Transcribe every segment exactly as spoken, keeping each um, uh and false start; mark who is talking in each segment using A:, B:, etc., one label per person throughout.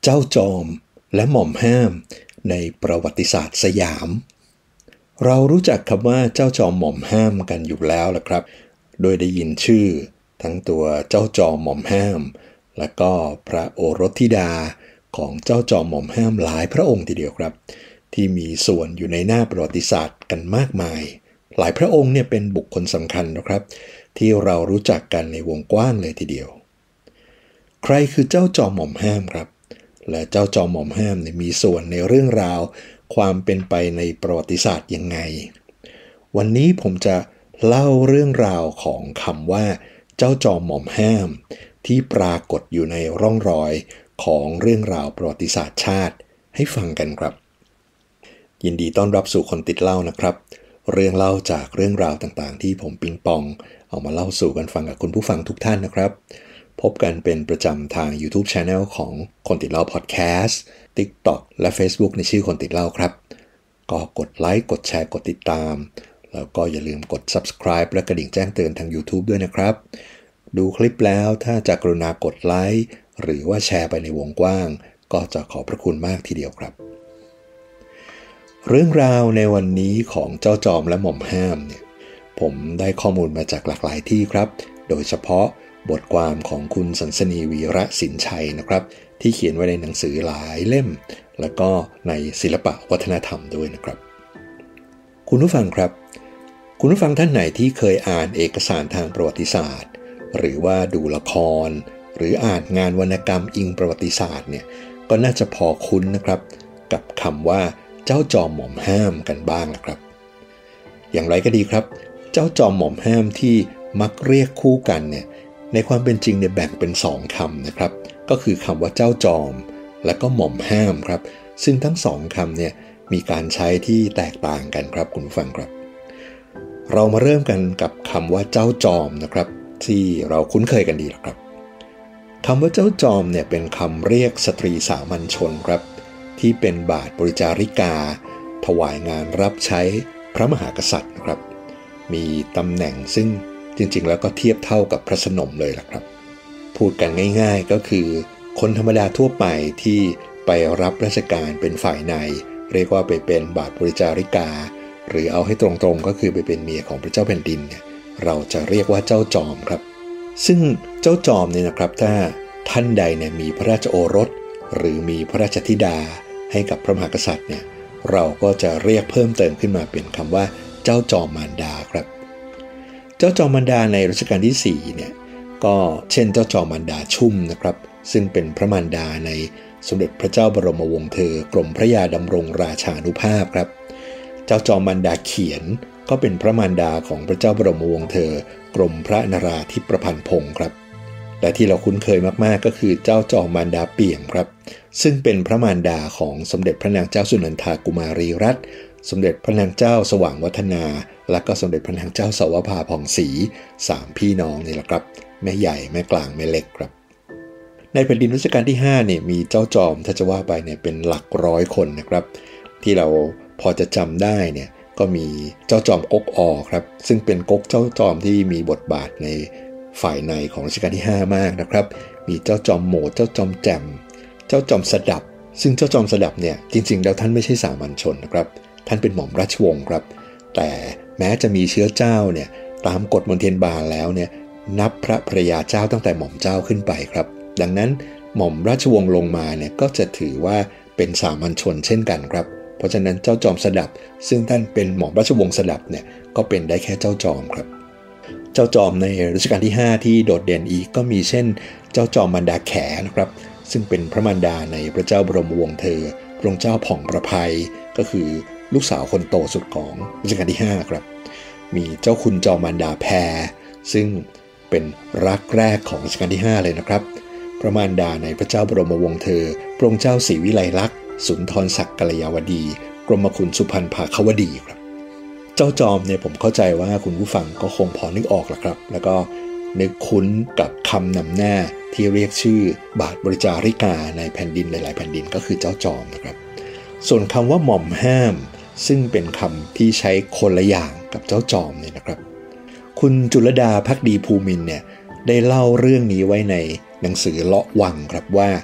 A: เจ้าจอมและหม่อมห้ามในประวัติศาสตร์สยามเรารู้จักคำว่าเจ้าจอมหม่อมห้ามกันอยู่แล้วละครับโดยได้ยินชื่อทั้งตัวเจ้าจอมหม่อมห้ามและก็พระโอรสธิดาของเจ้าจอมหม่อมห้ามหลายพระองค์ทีเดียวครับที่มีส่วนอยู่ในหน้าประวัติศาสตร์กันมากมายหลายพระองค์เนี่ยเป็นบุคคลสำคัญนะครับที่เรารู้จักกันในวงกว้างเลยทีเดียวใครคือเจ้าจอมหม่อมห้ามครับและเจ้าจอมหม่อมห้ามเนี่ยมีส่วนในเรื่องราวความเป็นไปในประวัติศาสตร์ยังไงวันนี้ผมจะเล่าเรื่องราวของคำว่าเจ้าจอมหม่อมห้ามที่ปรากฏอยู่ในร่องรอยของเรื่องราวประวัติศาสตร์ชาติให้ฟังกันครับยินดีต้อนรับสู่คนติดเล่านะครับเรื่องเล่าจากเรื่องราวต่างๆที่ผมปิงปองเอามาเล่าสู่กันฟังกับคุณผู้ฟังทุกท่านนะครับพบกันเป็นประจำทาง YouTube Channel ของคนติดเล่า Podcast TikTok และ Facebook ในชื่อคนติดเล่าครับก็กดไลค์กดแชร์กดติดตามแล้วก็อย่าลืมกด Subscribe และกระดิ่งแจ้งเตือนทาง YouTube ด้วยนะครับดูคลิปแล้วถ้าจะกรุณากดไลค์หรือว่าแชร์ไปในวงกว้างก็จะขอบพระคุณมากทีเดียวครับเรื่องราวในวันนี้ของเจ้าจอมและหม่อมห้ามเนี่ยผมได้ข้อมูลมาจากหลากหลายที่ครับโดยเฉพาะบทความของคุณสันสนีวีระสินชัยนะครับที่เขียนไว้ในหนังสือหลายเล่มแล้วก็ในศิลปะวัฒนธรรมด้วยนะครับคุณผู้ฟังครับคุณผู้ฟังท่านไหนที่เคยอ่านเอกสารทางประวัติศาสตร์หรือว่าดูละครหรืออ่านงานวรรณกรรมอิงประวัติศาสตร์เนี่ยก็น่าจะพอคุ้นนะครับกับคำว่าเจ้าจอมหม่อมห้ามกันบ้างนะครับอย่างไรก็ดีครับเจ้าจอมหม่อมห้ามที่มักเรียกคู่กันเนี่ยในความเป็นจริงเนี่ยแบ่งเป็นสองคำนะครับก็คือคำว่าเจ้าจอมและก็หม่อมห้ามครับซึ่งทั้งสองคำเนี่ยมีการใช้ที่แตกต่างกันครับคุณผู้ฟังครับเรามาเริ่มกันกับคำว่าเจ้าจอมนะครับที่เราคุ้นเคยกันดีแล้วครับคำว่าเจ้าจอมเนี่ยเป็นคำเรียกสตรีสามัญชนครับที่เป็นบาทบริจาริกาถวายงานรับใช้พระมหากษัตริย์นะครับมีตำแหน่งซึ่งจริงๆแล้วก็เทียบเท่ากับพระสนมเลยล่ะครับพูดกันง่ายๆก็คือคนธรรมดาทั่วไปที่ไปรับราชการเป็นฝ่ายในเรียกว่าไปเป็นบาทบริจาริกาหรือเอาให้ตรงๆก็คือไปเป็นเมียของพระเจ้าแผ่นดินเนี่ยเราจะเรียกว่าเจ้าจอมครับซึ่งเจ้าจอมเนี่ยนะครับถ้าท่านใดเนี่ยมีพระราชโอรสหรือมีพระราชธิดาให้กับพระมหากษัตริย์เนี่ยเราก็จะเรียกเพิ่มเติมขึ้นมาเป็นคำว่าเจ้าจอมมารดาครับเจ้าจอมมารดาในรัชกาลที่สี่เนี่ยก็เช่นเจ้าจอมมารดาชุ่มนะครับซึ่งเป็นพระมารดาในสมเด็จพระเจ้าบรมวงศ์เธอกรมพระยาดำรงราชานุภาพครับเจ้าจอมมารดาเขียนก็เป็นพระมารดาของพระเจ้าบรมวงศ์เธอกรมพระนราธิปพันพงศ์ครับและที่เราคุ้นเคยมากๆก็คือเจ้าจอมมารดาเปี่ยมครับซึ่งเป็นพระมารดาของสมเด็จพระนางเจ้าสุนันทากุมารีรัตน์สมเด็จพระนางเจ้าสว่างวัฒนาและก็สมเด็จพระนางเจ้าสาวภาผ่องศรีสามพี่น้องนี่แหละครับแม่ใหญ่แม่กลางแม่เล็กครับในแผ่นดินรัชกาลที่ห้าเนี่ยมีเจ้าจอมถ้าจะว่าไปเนี่ยเป็นหลักร้อยคนนะครับที่เราพอจะจำได้เนี่ยก็มีเจ้าจอมก๊กอครับซึ่งเป็นก๊กเจ้าจอมที่มีบทบาทในฝ่ายในของรัชกาลที่ห้ามากนะครับมีเจ้าจอมโหมดเจ้าจอมแจ่มเจ้าจอมสดับซึ่งเจ้าจอมสดับเนี่ยจริงๆแล้วท่านไม่ใช่สามัญชนนะครับท่านเป็นหม่อมราชวงศ์ครับแต่แม้จะมีเชื้อเจ้าเนี่ยตามกฎมนเทียนบานแล้วเนี่ยนับพระภรยาเจ้าตั้งแต่หม่อมเจ้าขึ้นไปครับดังนั้นหม่อมราชวงศ์ลงมาเนี่ยก็จะถือว่าเป็นสามัญชนเช่นกันครับเพราะฉะนั้นเจ้าจอมสดับซึ่งท่านเป็นหม่อมราชวงศ์สดับเนี่ยก็เป็นได้แค่เจ้าจอมครับเจ้าจอมในรัชกาลที่ห้าที่โดดเด่นอีกก็มีเช่นเจ้าจอมมารดาแขนะครับซึ่งเป็นพระมารดาในพระเจ้าบรมวงศ์เธอพระองค์เจ้าผ่องประภัยก็คือลูกสาวคนโตสุดของรัชกาลที่ห้าครับมีเจ้าคุณจอมมารดาแพรซึ่งเป็นรักแรกของรัชกาลที่ห้าเลยนะครับพระมารดาในพระเจ้าบรมวงศ์เธอพระองค์เจ้าศรีวิไลลักษณ์สุนทรศักดิ์กัลยาวดีกรมคุณสุพรรณภาควดีครับเจ้าจอมเนี่ยผมเข้าใจว่าคุณผู้ฟังก็คงพอนึกออกแหละครับแล้วก็นึกคุ้นกับคำนำหน้าที่เรียกชื่อบาทบริจาริกาในแผ่นดินหลายๆแผ่นดินก็คือเจ้าจอมนะครับส่วนคำว่าหม่อมห้ามซึ่งเป็นคำที่ใช้คนละอย่างกับเจ้าจอมเนี่ยนะครับคุณจุลดาภักดีภูมินทร์เนี่ยได้เล่าเรื่องนี้ไว้ในหนังสือเลาะวังครับว่า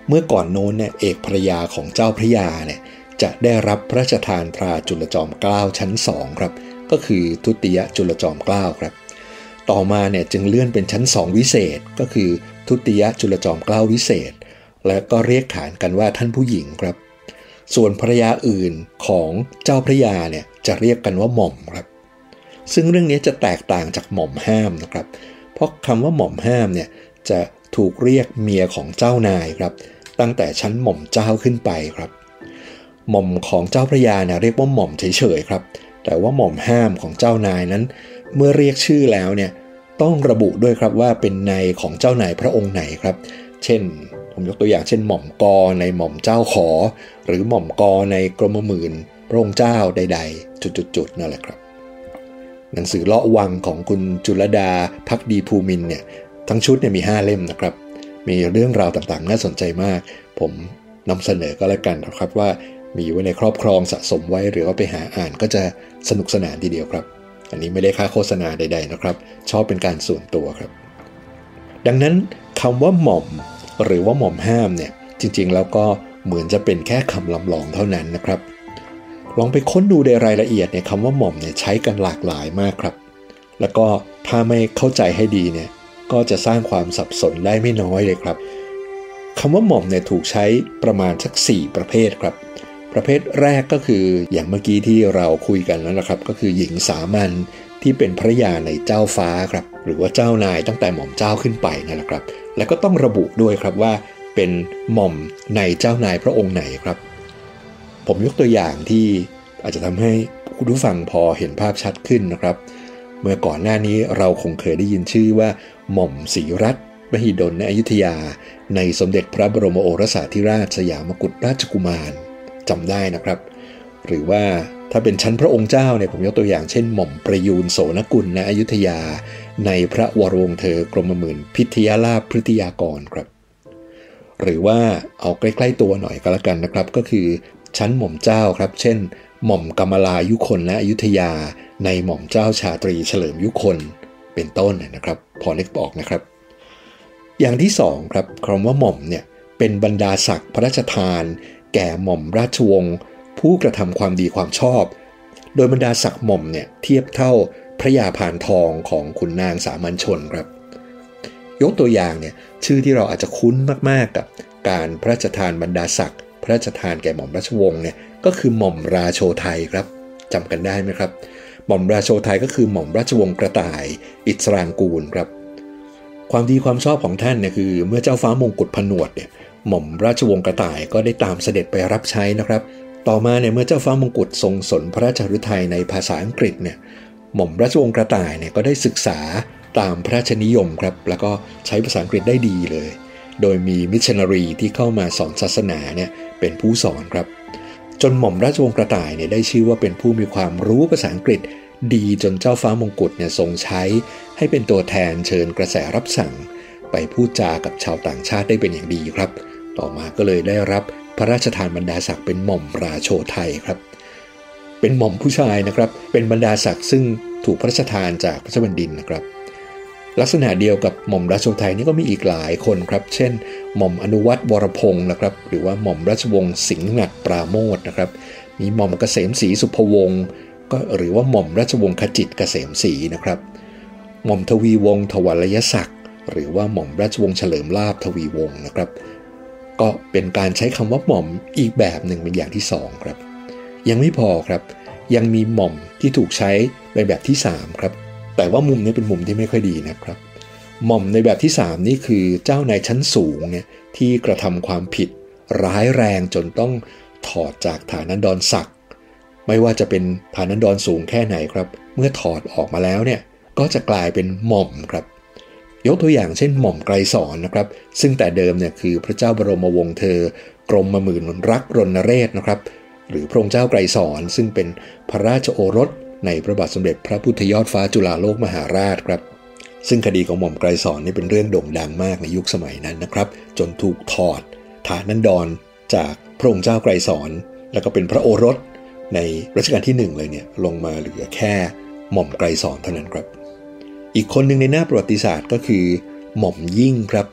A: เมื่อก่อนโน้นเนี่ยเอกภรยาของเจ้าพระยาเนี่ยจะได้รับพระราชทานตราจุลจอมเกล้าชั้นสองครับก็คือทุติยจุลจอมเกล้าครับต่อมาเนี่ยจึงเลื่อนเป็นชั้นสองวิเศษก็คือทุติยจุลจอมเกล้าวิเศษและก็เรียกขานกันว่าท่านผู้หญิงครับส่วนภรรยาอื่นของเจ้าพระยาเนี่ยจะเรียกกันว่าหม่อมครับซึ่งเรื่องนี้จะแตกต่างจากหม่อมห้ามนะครับเพราะคำว่าหม่อมห้ามเนี่ยจะถูกเรียกเมียของเจ้านายครับตั้งแต่ชั้นหม่อมเจ้าขึ้นไปครับหม่อมของเจ้าพระยาเนี่ยเรียกว่าหม่อมเฉยๆครับแต่ว่าหม่อมห้ามของเจ้านายนั้นเมื่อเรียกชื่อแล้วเนี่ยต้องระบุด้วยครับว่าเป็นนายของเจ้านายพระองค์ไหนครับเช่นผมยกตัวอย่างเช่นหม่อมกอในหม่อมเจ้าขอหรือหม่อมกอในกรมหมื่นพระองค์เจ้าใดๆจุดๆๆนั่นแหละครับหนังสือเลาะวังของคุณจุลดาภักดีภูมินเนี่ยทั้งชุดเนี่ยมีห้าเล่มนะครับมีเรื่องราวต่างๆน่าสนใจมากผมนำเสนอก็แล้วกันนะครับว่ามีไว้ในครอบครองสะสมไว้หรือว่าไปหาอ่านก็จะสนุกสนานทีเดียวครับอันนี้ไม่ได้ค่าโฆษณาใดๆนะครับชอบเป็นการส่วนตัวครับดังนั้นคำว่าหม่อมหรือว่าหม่อมห้ามเนี่ยจริงๆแล้วก็เหมือนจะเป็นแค่คำลำลองเท่านั้นนะครับลองไปค้นดูในรายละเอียดเนี่ยคำว่าหม่อมเนี่ยใช้กันหลากหลายมากครับแล้วก็ถ้าไม่เข้าใจให้ดีเนี่ยก็จะสร้างความสับสนได้ไม่น้อยเลยครับคำว่าหม่อมเนี่ยถูกใช้ประมาณสักสี่ประเภทครับประเภทแรกก็คืออย่างเมื่อกี้ที่เราคุยกันแล้วนะครับก็คือหญิงสามัญที่เป็นภรรยาในเจ้าฟ้าครับหรือว่าเจ้านายตั้งแต่หม่อมเจ้าขึ้นไปนั่นแหละครับและก็ต้องระบุด้วยครับว่าเป็นหม่อมในเจ้านายพระองค์ไหนครับผมยกตัวอย่างที่อาจจะทำให้คุณผู้ฟังพอเห็นภาพชัดขึ้นนะครับเมื่อก่อนหน้านี้เราคงเคยได้ยินชื่อว่าหม่อมศรีรัตน์มหิดลในอยุธยาในสมเด็จพระบรมโอรสาธิราชสยามกุฎราชกุมารจำได้นะครับหรือว่าถ้าเป็นชั้นพระองค์เจ้าเนี่ยผมยกตัวอย่างเช่นหม่อมประยูนโสนกุลณอยุธยาในพระวรวงศ์เธอกรมหมื่นพิทยาลาภพฤติยากรครับหรือว่าเอาใกล้ๆตัวหน่อยก็แล้วกันนะครับก็คือชั้นหม่อมเจ้าครับเช่นหม่อมกมลายุคนณอยุธยาในหม่อมเจ้าชาตรีเฉลิมยุคนเป็นต้นนะครับพอนึกออกนะครับอย่างที่สองครับคำว่าหม่อมเนี่ยเป็นบรรดาศักดิ์พระราชทานแก่หม่อมราชวงศ์ผู้กระทำความดีความชอบโดยบรรดาศักดิ์หม่อมเนี่ยเทียบเท่าพระยาพานทองของขุนนางสามัญชนครับยกตัวอย่างเนี่ยชื่อที่เราอาจจะคุ้นมากๆกับการพระราชทานบรรดาศักดิ์พระราชทานแก่หม่อมราชวงศ์เนี่ยก็คือหม่อมราโชไทยครับจำกันได้ไหมครับหม่อมราโชไทยก็คือหม่อมราชวงศ์กระต่ายอิสรางกูลครับความดีความชอบของท่านเนี่ยคือเมื่อเจ้าฟ้ามงกุฎผนวดเนี่ยหม่อมราชวงศ์กระต่ายก็ได้ตามเสด็จไปรับใช้นะครับต่อมาเนี่ยเมื่อเจ้าฟ้ามงกุฎทรงสนพระราชฤทัยในภาษาอังกฤษเนี่ยหม่อมราชวงศ์กระต่ายเนี่ยก็ได้ศึกษาตามพระราชนิยมครับแล้วก็ใช้ภาษาอังกฤษได้ดีเลยโดยมีมิชชันนารีที่เข้ามาสอนศาสนาเนี่ยเป็นผู้สอนครับจนหม่อมราชวงศ์กระต่ายเนี่ยได้ชื่อว่าเป็นผู้มีความรู้ภาษาอังกฤษดีจนเจ้าฟ้ามงกุฎเนี่ยทรงใช้ให้เป็นตัวแทนเชิญกระแสรับสั่งไปพูดจากับชาวต่างชาติได้เป็นอย่างดีครับต่อมาก็เลยได้รับพระราชทานบรรดาศักดิ์เป็นหม่อมราโชไทยครับเป็นหม่อมผู้ชายนะครับเป็นบรรดาศักดิ์ซึ่งถูกพระราชทานจากพระเจ้าแผ่นดินนะครับลักษณะเดียวกับหม่อมราโชไทยนี่ก็มีอีกหลายคนครับเช่นหม่อมอนุวัตรวรพงศ์นะครับหรือว่าหม่อมราชวงศ์สิงห์หงัดปราโมทนะครับมีหม่อมเกษมศรีสุภวงศ์ก็หรือว่าหม่อมราชวงศ์ขจิตรเกษมศรีนะครับหม่อมทวีวงศ์ถวัลยศักดิ์หรือว่าหม่อมราชวงศ์เฉลิมลาภทวีวงศ์นะครับก็เป็นการใช้คำว่าหม่อมอีกแบบหนึ่งเป็นอย่างที่สองครับยังไม่พอครับยังมีหม่อมที่ถูกใช้ในแบบที่สามครับแต่ว่ามุมนี้เป็นมุมที่ไม่ค่อยดีนะครับหม่อมในแบบที่สามนี่คือเจ้านายชั้นสูงเนี่ยที่กระทำความผิดร้ายแรงจนต้องถอดจากฐานันดรศักดิ์ไม่ว่าจะเป็นฐานันดรสูงแค่ไหนครับเมื่อถอดออกมาแล้วเนี่ยก็จะกลายเป็นหม่อมครับยกตัวอย่างเช่นหม่อมไกรสอนนะครับซึ่งแต่เดิมเนี่ยคือพระเจ้าบรมวงศ์เธอกรมหมื่นรักรณเรศนะครับหรือพระองค์เจ้าไกรสอนซึ่งเป็นพระราชโอรสในพระบาทสมเด็จพระพุทธยอดฟ้าจุฬาโลกมหาราชครับซึ่งคดีของหม่อมไกรสอนนี่เป็นเรื่องโด่งดังมากในยุคสมัยนั้นนะครับจนถูกถอดฐานันดรจากพระองค์เจ้าไกรสอนแล้วก็เป็นพระโอรสในรัชกาลที่หนึ่งเลยเนี่ยลงมาเหลือแค่หม่อมไกรสอนเท่านั้นครับอีกคนหนึ่งในหน้าประวัติศาสตร์ก็คือหม่อมยิ่งครับ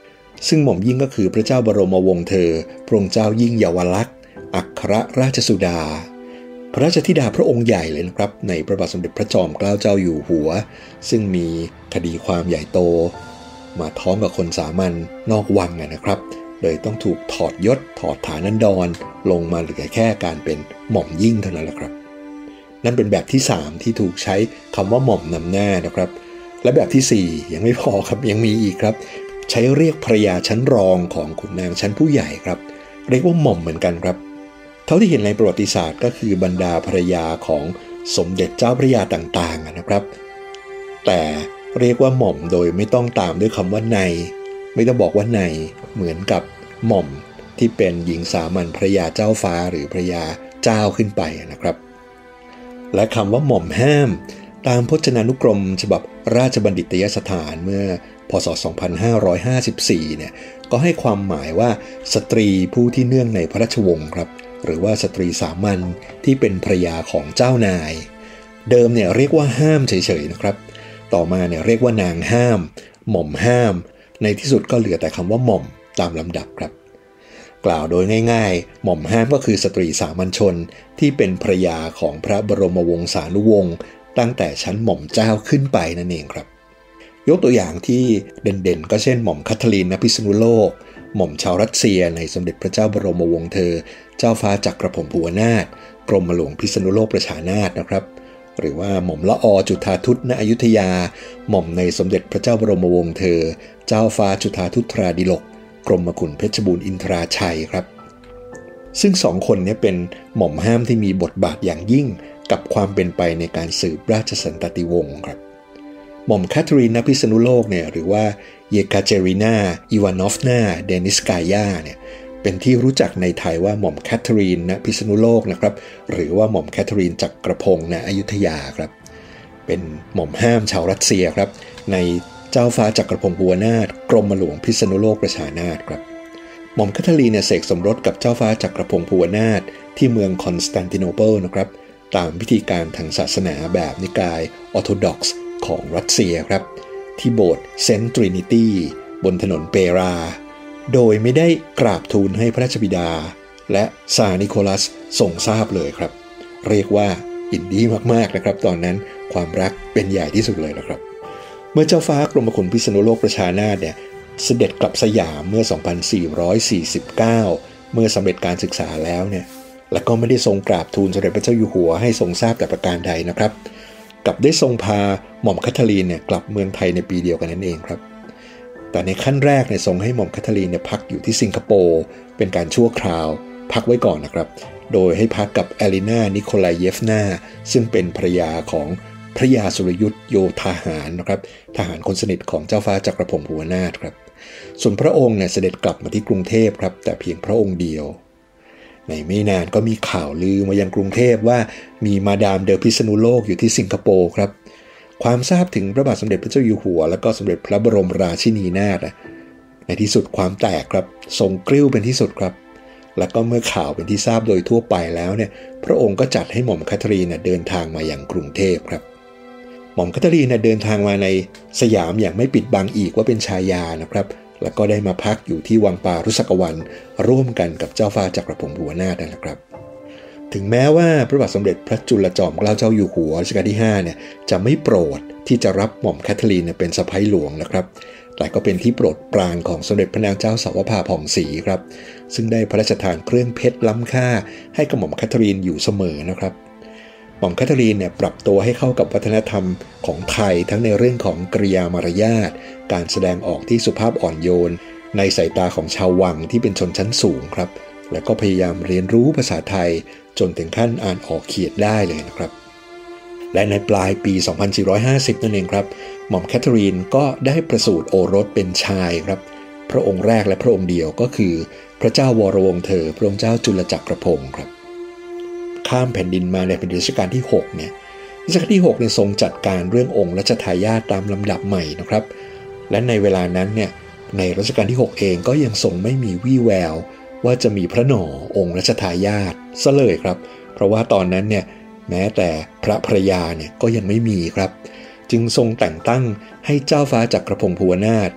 A: ซึ่งหม่อมยิ่งก็คือพระเจ้าบรมวงศ์เธอพระองค์เจ้ายิ่งเยาวลักษณ์อัครราชสุดาพระราชธิดาพระองค์ใหญ่เลยนะครับในพระบาทสมเด็จพระจอมเกล้าเจ้าอยู่หัวซึ่งมีคดีความใหญ่โตมาท้องกับคนสามัญนอกวังนะครับเลยต้องถูกถอดยศถอดฐานันดรลงมาเหลือแค่การเป็นหม่อมยิ่งเท่านั้นแหละครับนั่นเป็นแบบที่สามที่ถูกใช้คำว่าหม่อมนำหน้านะครับและแบบที่สี่ยังไม่พอครับยังมีอีกครับใช้เรียกภรรยาชั้นรองของขุนนางชั้นผู้ใหญ่ครับเรียกว่าหม่อมเหมือนกันครับเท่าที่เห็นในประวัติศาสตร์ก็คือบรรดาภรรยาของสมเด็จเจ้าพระยาต่างๆนะครับแต่เรียกว่าหม่อมโดยไม่ต้องตามด้วยคำว่าในไม่ต้องบอกว่าในเหมือนกับหม่อมที่เป็นหญิงสามัญภรรยาเจ้าฟ้าหรือภรรยาเจ้าขึ้นไปนะครับและคำว่าหม่อมห้ามตามพจนานุกรมฉบับราชบัณฑิตยสถานเมื่อพ.ศ. สองพันห้าร้อยห้าสิบสี่เนี่ยก็ให้ความหมายว่าสตรีผู้ที่เนื่องในพระราชวงศ์ครับหรือว่าสตรีสามัญที่เป็นภรรยาของเจ้านายเดิมเนี่ยเรียกว่าห้ามเฉยๆนะครับต่อมาเนี่ยเรียกว่านางห้ามหม่อมห้ามในที่สุดก็เหลือแต่คำว่าหม่อมตามลำดับครับกล่าวโดยง่ายๆหม่อมห้ามก็คือสตรีสามัญชนที่เป็นภรรยาของพระบรมวงศานุวงศ์ตั้งแต่ชั้นหม่อมเจ้าขึ้นไปนั่นเองครับยกตัวอย่างที่เด่นๆก็เช่นหม่อมคัทเธอรีนณพิษณุโลกหม่อมชาวรัสเซียในสมเด็จพระเจ้าบรมวงศ์เธอเจ้าฟ้าจักรพงศ์ภูวนาถกรมหลวงพิษณุโลกประชานาถนะครับหรือว่าหม่อมละออจุฑาทุตณอยุธยาหม่อมในสมเด็จพระเจ้าบรมวงศ์เธอเจ้าฟ้าจุฑาทุตตราดิลกกรมขุนเพชรบูรณ์อินทราชัยครับซึ่งสองคนนี้เป็นหม่อมห้ามที่มีบทบาทอย่างยิ่งกับความเป็นไปในการสืบราชสันตติวงศ์ครับหม่อมแคทเธอรีนณพิษณุโลกเนี่ยหรือว่าเยคาเจรินาอีวานอฟนาเดนิสกายาเนี่ยเป็นที่รู้จักในไทยว่าหม่อมแคทเธอรีนณพิษณุโลกนะครับหรือว่าหม่อมแคทเธอรีนจักรพงศ์ณอยุธยาครับเป็นหม่อมห้ามชาวรัสเซียครับในเจ้าฟ้าจักรพงศ์ภูวนาถกรมหลวงพิษณุโลกประชานาถครับหม่อมแคทเธอรีนเนี่ยเสกสมรสกับเจ้าฟ้าจักรพงศ์ภูวนาถที่เมืองคอนสแตนติโนเปิลนะครับตามพิธีการทางศาสนาแบบนิกายออร์โธดอกซ์ของรัสเซียครับที่โบสถ์เซนต์ทรินิตี้บนถนนเปราโดยไม่ได้กราบทูลให้พระราชบิดาและซาร์นิโคลัสทรงทราบเลยครับเรียกว่าอินดี้มากๆนะครับตอนนั้นความรักเป็นใหญ่ที่สุดเลยนะครับเมื่อเจ้าฟ้ากรมขุนพิษณุโลกประชานาถเนี่ยเสด็จกลับสยามเมื่อ สองพันสี่ร้อยสี่สิบเก้า เมื่อสำเร็จการศึกษาแล้วเนี่ยแล้วก็ไม่ได้ทรงกราบทูลสมเด็จพระเจ้าอยู่หัวให้ทรงทราบแต่ประการใดนะครับกลับได้ทรงพาหม่อมคัทเธอรีนเนี่ยกลับเมืองไทยในปีเดียวกันนั่นเองครับแต่ในขั้นแรกเนี่ยทรงให้หม่อมคัทเธอรีนเนี่ยพักอยู่ที่สิงคโปร์เป็นการชั่วคราวพักไว้ก่อนนะครับโดยให้พักกับแอลินานิโคลายเยฟนาซึ่งเป็นภรรยาของพระยาสุรยุทธโยธาหารนะครับทหารคนสนิทของเจ้าฟ้าจักรพงศ์ภูวนาถครับส่วนพระองค์เนี่ยเสด็จกลับมาที่กรุงเทพครับแต่เพียงพระองค์เดียวในไม่นานก็มีข่าวลือมายังกรุงเทพว่ามีมาดามเดอพิษณุโลกอยู่ที่สิงคโปร์ครับความทราบถึงพระบาทสมเด็จพระเจ้าอยู่หัวและก็สมเด็จพระบรมราชินีนาถในที่สุดความแตกครับทรงกริ้วเป็นที่สุดครับแล้วก็เมื่อข่าวเป็นที่ทราบโดยทั่วไปแล้วเนี่ยพระองค์ก็จัดให้หม่อมคัทเธอรีนเดินทางมาอย่างกรุงเทพครับหม่อมคัทเธอรีนเดินทางมาในสยามอย่างไม่ปิดบังอีกว่าเป็นชายานะครับแล้วก็ได้มาพักอยู่ที่วังปารุษกวันร่วมกันกับเจ้าฟ้าจักรพงศ์ภูวนาถนั่นแหละครับถึงแม้ว่าพระบาทสมเด็จพระจุลจอมเกล้าเจ้าอยู่หัวรัชกาลที่ห้าเนี่ยจะไม่โปรดที่จะรับหม่อมแคทเธอรีนเป็นสะใภ้หลวงนะครับแต่ก็เป็นที่โปรดปรานของสมเด็จพระนางเจ้าสาวภาผ่องศรีครับซึ่งได้พระราชทานเครื่องเพชรล้ำค่าให้กับหม่อมแคทเธอรีนอยู่เสมอนะครับหม่อมแคทเธอรีนเนี่ยปรับตัวให้เข้ากับวัฒนธรรมของไทยทั้งในเรื่องของกริยามารยาทการแสดงออกที่สุภาพอ่อนโยนในสายตาของชาววังที่เป็นชนชั้นสูงครับและก็พยายามเรียนรู้ภาษาไทยจนถึงขั้นอ่านออกเขียนได้เลยนะครับและในปลายปี สองพันสี่ร้อยห้าสิบ นั่นเองครับหม่อมแคทเธอรีนก็ได้ประสูติโอรสเป็นชายครับพระองค์แรกและพระองค์เดียวก็คือพระเจ้าวรวงศ์เธอพระองค์เจ้าจุลจักรพงศ์ครับข้ามแผ่นดินมาในเป็นรัชกาลที่หกเนี่ยรัชกาลที่หกเนี่ยทรงจัดการเรื่ององค์รัชทายาทตามลำดับใหม่นะครับและในเวลานั้นเนี่ยในรัชกาลที่หกเองก็ยังทรงไม่มีวี่แววว่าจะมีพระหน่อองค์รัชทายาทซะเลยครับเพราะว่าตอนนั้นเนี่ยแม้แต่พระภรยาเนี่ยก็ยังไม่มีครับจึงทรงแต่งตั้งให้เจ้าฟ้าจักรพงศ์ภูวนาถ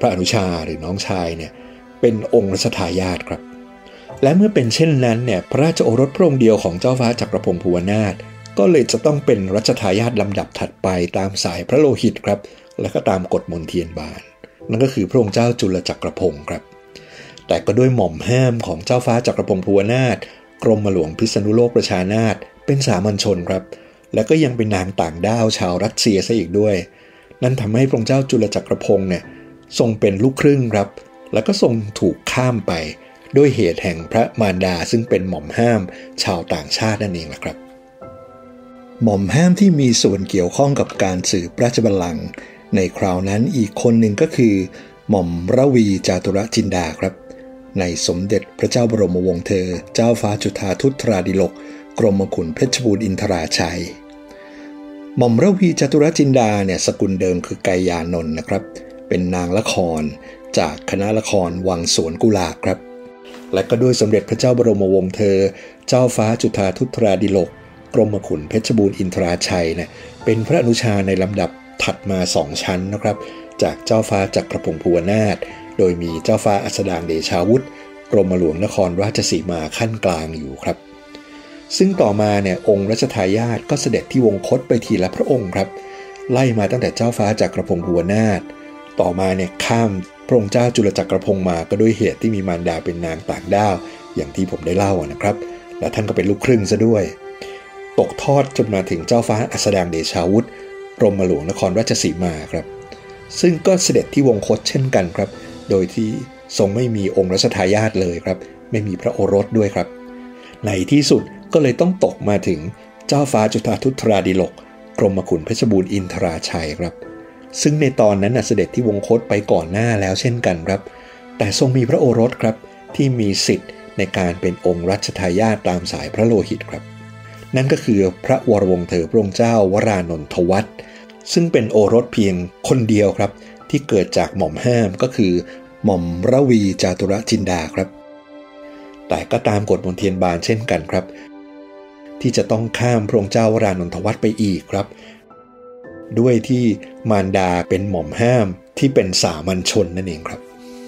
A: พระอนุชาหรือน้องชายเนี่ยเป็นองค์รัชทายาทครับและเมื่อเป็นเช่นนั้นเนี่ยพระราชโอรสพระองค์เดียวของเจ้าฟ้าจักรพงศ์ภูวนาถก็เลยจะต้องเป็นรัชทายาทลำดับถัดไปตามสายพระโลหิตครับและก็ตามกฎมนเทียนบานนั่นก็คือพระองค์เจ้าจุลจักรพงศ์ครับแต่ก็ด้วยหม่อมห้ามของเจ้าฟ้าจักรพงศ์ภูวนาถกรมหลวงพิษณุโลกประชานาถเป็นสามัญชนครับและก็ยังเป็นนางต่างด้าวชาวรัสเซียซะอีกด้วยนั่นทำให้พระองค์เจ้าจุลจักรพงศ์เนี่ยทรงเป็นลูกครึ่งครับแล้วก็ทรงถูกข้ามไปด้วยเหตุแห่งพระมารดาซึ่งเป็นหม่อมห้ามชาวต่างชาตินั่นเองล่ะครับหม่อมห้ามที่มีส่วนเกี่ยวข้องกับการสืบราชบัลลังก์ในคราวนั้นอีกคนหนึ่งก็คือหม่อมราวีจาตุรจินดาครับในสมเด็จพระเจ้าบรมวงศ์เธอเจ้าฟ้าจุฑาทุตราดิลกกรมขุนเพชรบูรณ์อินทราชัยหม่อมราวีจาตุรจินดาเนี่ยสกุลเดิมคือไกยานนท์นะครับเป็นนางละครจากคณะละครวังสวนกุหลาบครับและก็ด้วยสมเด็จพระเจ้าบรมวงศ์เธอเจ้าฟ้าจุฑาทุตราดิลกกรมขุนเพชรบูรณ์อินทราชัยเนี่ยเป็นพระอนุชาในลำดับถัดมาสองชั้นนะครับจากเจ้าฟ้าจักรพงศ์ภูวนาถโดยมีเจ้าฟ้าอัสดางเดชาวุฒิกรมหลวงนครราชสีมาขั้นกลางอยู่ครับซึ่งต่อมาเนี่ยองค์รัชทายาทก็เสด็จที่วงคตไปทีละพระองค์ครับไล่มาตั้งแต่เจ้าฟ้าจักรพงศ์ภูวนาถต่อมาเนี่ยข้ามพระองค์เจ้าจุลจักรพงศ์มาก็ด้วยเหตุที่มีมารดาเป็นนางต่างด้าวอย่างที่ผมได้เล่านะครับและท่านก็เป็นลูกครึ่งซะด้วยตกทอดจนมาถึงเจ้าฟ้าอัสดางเดชาวุฒิกรมหลวงนครราชสีมาครับซึ่งก็เสด็จที่วงคตเช่นกันครับโดยที่ทรงไม่มีองค์รัชทายาทเลยครับไม่มีพระโอรสด้วยครับในที่สุดก็เลยต้องตกมาถึงเจ้าฟ้าจุฑาทุตราดิลกกรมขุนเพชรบูรณ์อินทราชัยครับซึ่งในตอนนั้นเสด็จที่วงคตไปก่อนหน้าแล้วเช่นกันครับแต่ทรงมีพระโอรสครับที่มีสิทธิ์ในการเป็นองค์รัชทายาทตามสายพระโลหิตครับนั่นก็คือพระวรวงศ์เธอพระองค์เจ้าวรานนทวัฒน์ซึ่งเป็นโอรสเพียงคนเดียวครับที่เกิดจากหม่อมห้ามก็คือหม่อมราวีจาตุรจินดาครับแต่ก็ตามกฎมนเทียนบานเช่นกันครับที่จะต้องข้ามพระองค์เจ้าวรานนทวัฒน์ไปอีกครับด้วยที่มารดาเป็นหม่อมห้ามที่เป็นสามัญชนนั่นเองครับ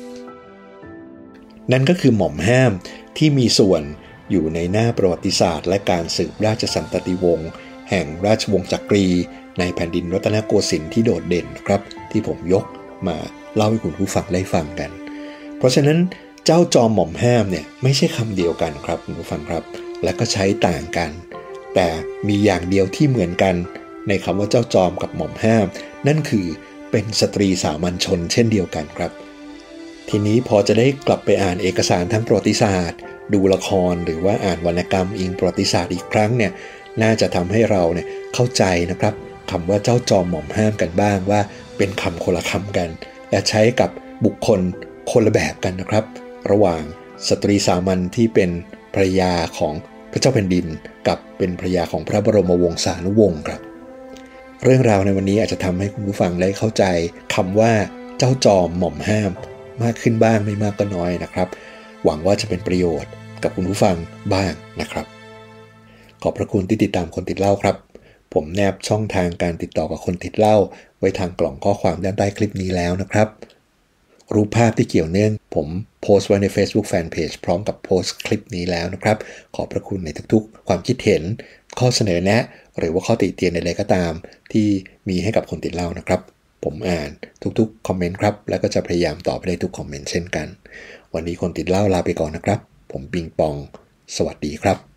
A: นั่นก็คือหม่อมห้ามที่มีส่วนอยู่ในหน้าประวัติศาสตร์และการสืบราชสันตติวงศ์แห่งราชวงศ์จักรีในแผ่นดินรัตนโกสินทร์ที่โดดเด่นครับที่ผมยกมาเล่าให้คุณผู้ฟังได้ฟังกันเพราะฉะนั้นเจ้าจอมหม่อมห้ามเนี่ยไม่ใช่คำเดียวกันครับคุณผู้ฟังครับและก็ใช้ต่างกันแต่มีอย่างเดียวที่เหมือนกันในคำว่าเจ้าจอมกับหม่อมห้ามนั่นคือเป็นสตรีสามัญชนเช่นเดียวกันครับทีนี้พอจะได้กลับไปอ่านเอกสารทางประวัติศาสตร์ดูละครหรือว่าอ่านวรรณกรรมอิงประวัติศาสตร์อีกครั้งเนี่ยน่าจะทำให้เราเนี่ยเข้าใจนะครับคำว่าเจ้าจอมหม่อมห้ามกันบ้างว่าเป็นคำคนละคำกันและใช้กับบุคคลคนละแบบกันนะครับระหว่างสตรีสามัญที่เป็นภรรยาของพระเจ้าแผ่นดินกับเป็นภรรยาของพระบรมวงศานุวงศ์ครับเรื่องราวในวันนี้อาจจะทำให้คุณผู้ฟังได้เข้าใจคำว่าเจ้าจอมหม่อมห้ามมากขึ้นบ้างไม่มากก็น้อยนะครับหวังว่าจะเป็นประโยชน์กับคุณผู้ฟังบ้างนะครับขอบพระคุณที่ติดตามคนติดเล่าครับผมแนบช่องทางการติดต่อกับคนติดเล่าไว้ทางกล่องข้อความด้านใต้คลิปนี้แล้วนะครับรูปภาพที่เกี่ยวเนื่องผมโพสต์ไว้ใน Facebook Fanpage พร้อมกับโพสต์คลิปนี้แล้วนะครับขอบพระคุณในทุกๆความคิดเห็นข้อเสนอแนะหรือว่าข้อติเตียนใดๆก็ตามที่มีให้กับคนติดเล่านะครับผมอ่านทุกๆคอมเมนต์ครับแล้วก็จะพยายามตอบไปได้ทุกคอมเมนต์เช่นกันวันนี้คนติดเล่าลาไปก่อนนะครับผมปิงปองสวัสดีครับ